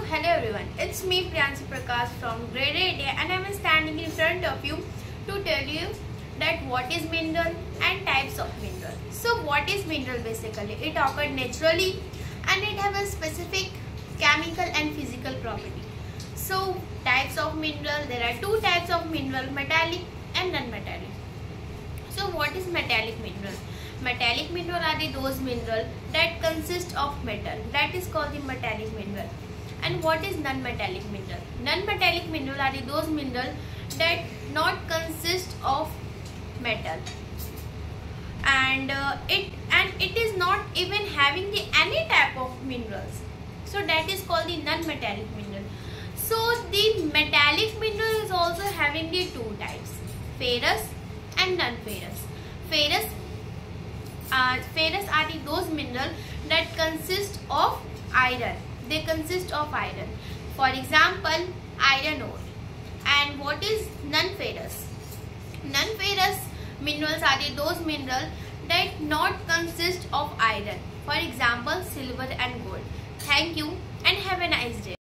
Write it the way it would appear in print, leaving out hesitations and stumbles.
hello everyone. It's me Priyanshi Prakash from grade 8 and I'm standing in front of you to tell you that what is mineral and types of mineral. So what is mineral basically? It occurs naturally and it has a specific chemical and physical property. So types of mineral, there are two types of mineral, metallic and non-metallic. So what is metallic mineral? Metallic mineral are those minerals that consist of metal. That is called the metallic mineral. And what is non-metallic mineral? Non-metallic mineral are those minerals that not consist of metal, and it is not even having any type of minerals. So that is called the non-metallic mineral. So the metallic mineral is also having the two types, ferrous and non-ferrous. Ferrous are those minerals that consist of iron. They consist of iron. For example, iron ore. And what is non-ferrous? Non-ferrous minerals are those minerals that not consist of iron. For example, silver and gold. Thank you and have a nice day.